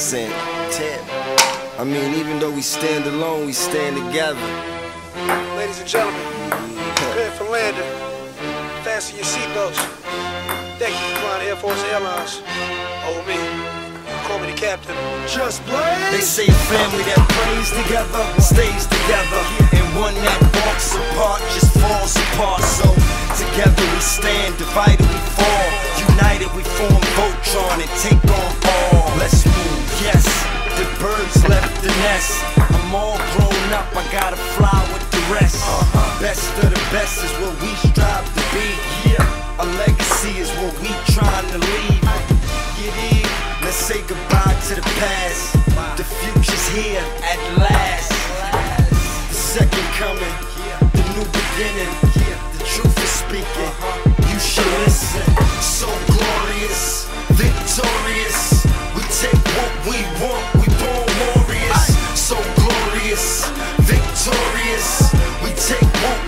100%. I mean, even though we stand alone, we stand together. Ladies and gentlemen, prepare for landing. Fasten your seatbelts. Thank you for flying Air Force Airlines. Oh me, call me the captain. Just blaze. They say a family that prays together stays together, and one that walks apart just falls apart. So together we stand, divided we fall, united we form Voltron and take on all. Let's move, yes. The birds left the nest. I'm all grown up, I gotta fly with the rest. Best of the best is what we strive to be. Yeah, a legacy is what we trying to leave. Let's say goodbye to the past. The future's here at last. The second coming, the new beginning. The truth is speaking, you should listen. So glorious, victorious. We take what we want, we born warriors. So glorious, victorious. We take what